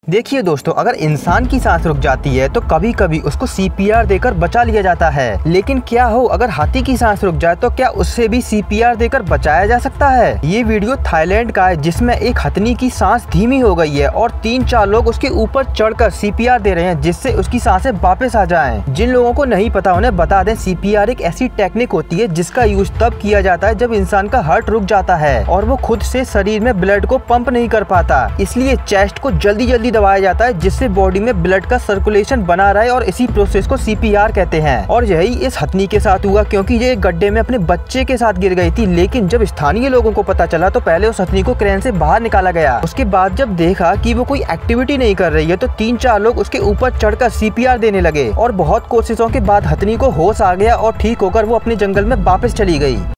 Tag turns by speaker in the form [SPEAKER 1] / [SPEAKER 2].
[SPEAKER 1] देखिए दोस्तों, अगर इंसान की सांस रुक जाती है तो कभी कभी उसको सीपीआर देकर बचा लिया जाता है। लेकिन क्या हो अगर हाथी की सांस रुक जाए तो क्या उससे भी सीपीआर देकर बचाया जा सकता है? ये वीडियो थाईलैंड का है जिसमें एक हथनी की सांस धीमी हो गई है और 3-4 लोग उसके ऊपर चढ़कर सीपीआर दे रहे हैं जिससे उसकी सांसें वापस आ जाएं। जिन लोगों को नहीं पता उन्हें बता दें, सीपीआर एक ऐसी टेक्निक होती है जिसका यूज तब किया जाता है जब इंसान का हार्ट रुक जाता है और वो खुद से शरीर में ब्लड को पंप नहीं कर पाता। इसलिए चेस्ट को जल्दी दबाया जाता है जिससे बॉडी में ब्लड का सर्कुलेशन बना रहे और इसी प्रोसेस को सीपीआर कहते हैं। और यही इस हथनी के साथ हुआ क्योंकि ये एक गड्ढे में अपने बच्चे के साथ गिर गई थी। लेकिन जब स्थानीय लोगों को पता चला तो पहले उस हथनी को क्रेन से बाहर निकाला गया। उसके बाद जब देखा कि वो कोई एक्टिविटी नहीं कर रही है तो 3-4 लोग उसके ऊपर चढ़कर सीपीआर देने लगे और बहुत कोशिशों के बाद हथनी को होश आ गया और ठीक होकर वो अपने जंगल में वापस चली गई।